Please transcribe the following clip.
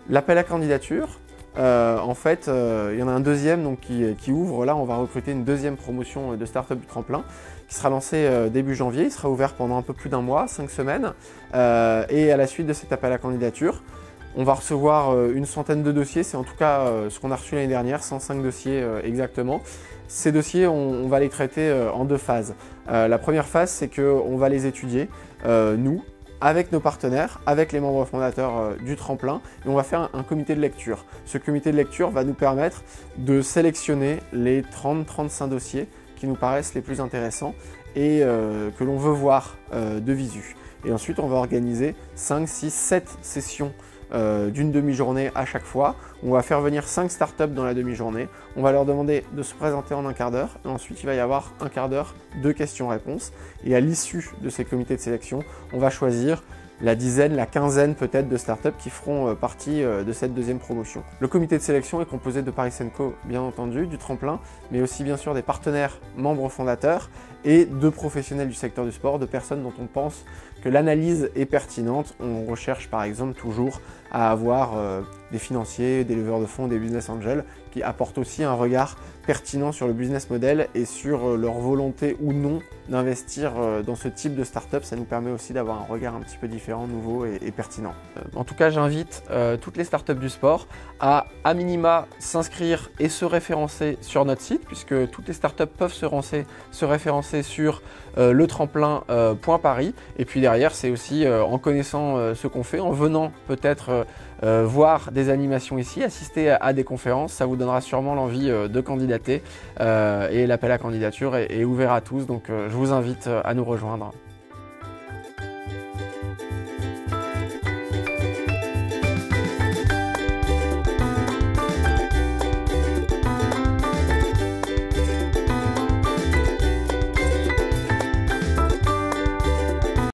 L'appel à candidature, en fait, il y en a un deuxième donc, qui ouvre. Là, on va recruter une deuxième promotion de start-up du tremplin qui sera lancée début janvier. Il sera ouvert pendant un peu plus d'un mois, 5 semaines. Et à la suite de cet appel à candidature, on va recevoir une centaine de dossiers. C'est en tout cas ce qu'on a reçu l'année dernière, 105 dossiers exactement. Ces dossiers, on va les traiter en 2 phases. La première phase, c'est qu'on va les étudier, nous, avec nos partenaires, avec les membres fondateurs du tremplin, et on va faire un comité de lecture. Ce comité de lecture va nous permettre de sélectionner les 30-35 dossiers qui nous paraissent les plus intéressants et que l'on veut voir de visu. Et ensuite, on va organiser 5, 6, 7 sessions d'une demi-journée à chaque fois. On va faire venir 5 startups dans la demi-journée. On va leur demander de se présenter en un quart d'heure. Et ensuite, il va y avoir un quart d'heure de questions-réponses. Et à l'issue de ces comités de sélection, on va choisir la dizaine, la quinzaine peut-être de startups qui feront partie de cette deuxième promotion. Le comité de sélection est composé de Paris & Co, bien entendu, du tremplin, mais aussi bien sûr des partenaires membres fondateurs et de professionnels du secteur du sport, de personnes dont on pense que l'analyse est pertinente. On recherche par exemple toujours à avoir des financiers, des leveurs de fonds, des business angels qui apportent aussi un regard pertinent sur le business model et sur leur volonté ou non d'investir dans ce type de start-up. Ça nous permet aussi d'avoir un regard un petit peu différent, nouveau et pertinent. En tout cas, j'invite toutes les startups du sport à minima s'inscrire et se référencer sur notre site, puisque toutes les startups peuvent se référencer sur letremplin.paris. Et puis derrière, c'est aussi en connaissant ce qu'on fait, en venant peut-être voir des animations ici, assister à des conférences, ça vous donnera sûrement l'envie de candidater et l'appel à candidature est ouvert à tous, donc je vous invite à nous rejoindre.